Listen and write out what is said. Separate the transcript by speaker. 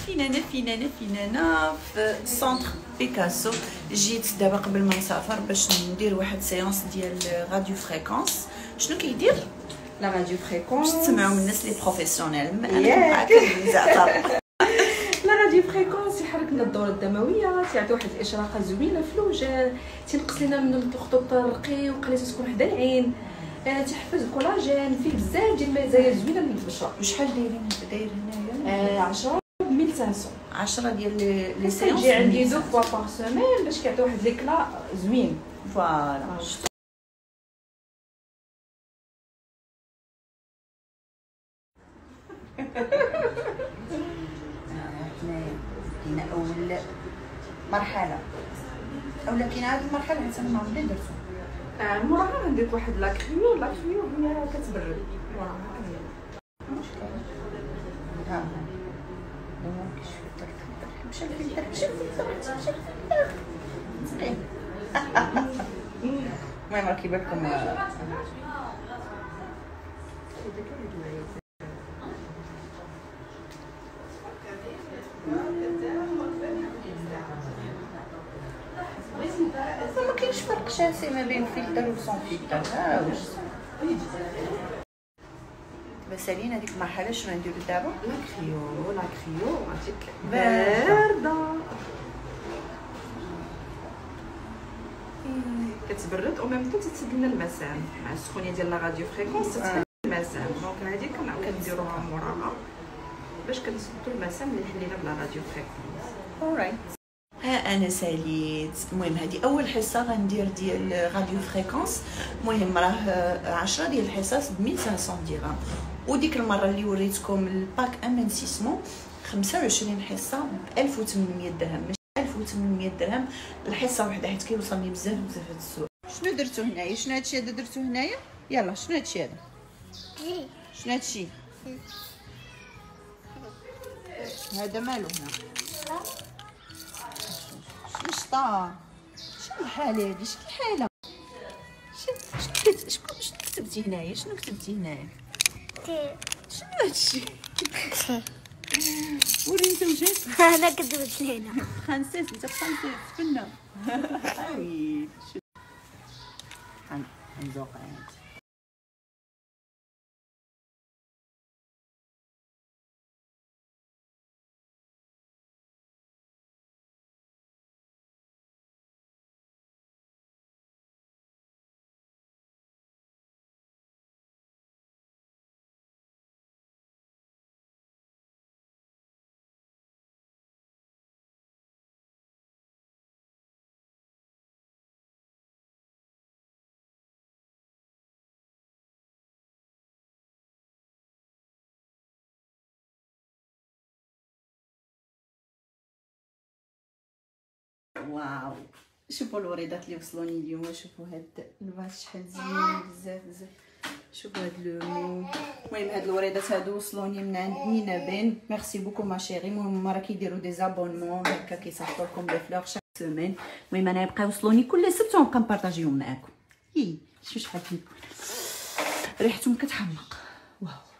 Speaker 1: فينانا في سونتر بيكاسو. جيت دابا قبل ما نسافر باش ندير واحد سيونس ديال راديو فريكونس. شنو كيدير
Speaker 2: لا راديو فريكونس؟
Speaker 1: باش تسمعوا من الناس لي بروفيسيونيل. انا معاك زعتر.
Speaker 2: لا راديو فريكونس يحرك لنا الدوره الدمويه، تيعطي واحد الاشراقه زوينه في الوجه، تنقص لنا من الخطوط الرقيق وقليل تكون حدا العين، تحفز الكولاجين، فيه بزاف ديال المزايا زوينه للبشره.
Speaker 1: وشحال داير هنايا؟
Speaker 2: 10 ب 1500.
Speaker 1: 10 ديال لي سيونس.
Speaker 2: كيجي عندي 2 فوا باغ سيمين باش كيعطي واحد ليكلا زوين.
Speaker 1: فوالا. هنا اول مرحله اولا كاين هاد المرحله حتى ما عمري درتو.
Speaker 2: موراها ندير واحد لاكريو هي كتبرد موراها.
Speaker 1: ها ممكن مشى الفلتر المهم راه كيبان لكم ما كاينش فرق شاسع ما بين فلتر و سون فلتر. ها واش بس علينا هذيك المرحله شنو نديرو دابا؟
Speaker 2: لاكريو عرفتي بارده كتبرد او ميم طون تتسد لنا المسام مع السخونيه ديال لا راديو فريكونس تتسد المسام. دونك هذه كنعاود نديروها موراها باش كنسدو المسام اللي حلينا بلا راديو فريكونس.
Speaker 1: اورايت. ها انا ساليت. المهم هذه اول حصه غندير ديال راديو فريكونس. المهم راه 10 ديال الحصص ب 1500 درهم. وديك المره اللي وريتكم الباك امانسيسمون 25 حصه ب 1800 درهم. ماشي 1800 درهم الحصه وحده، حيت كيوصلني بزاف هاد السوق. شنو درتو هنايا؟ شنو هادشي هذا درتو هنايا؟ يلا شنو هادشي هذا؟ شنو هادشي هذا؟ مالو هنا؟ شطا. شنو الحاله هادي؟ شنو الحاله؟ شنو كتبتي هنايا؟ شنو كتبتي هنايا؟ شنو هادشي؟ وري انت وجهك.
Speaker 3: انا كتبت لينا
Speaker 1: خنسيس. انت بخنسيس فنه. اي حنزوق عاد. واو شوفوا الوريدات اللي وصلوني اليوم. شوفوا هاد الفاس شحال زوين بزاف. شوفوا هاد لو مو. المهم هاد الوريدات هادو وصلوني من عند نينا بن. ميرسي بوكو ما شيري. المهم راه كيديروا دي زابونمون هكا كيصيفطوا لكم لي فلور شاك سيمين. المهم انا يبقاو يوصلوني كل سبت ونبقى نبارطاجيهم معاكم. شوف شحال فيكم ريحتهم كتحمق. واو.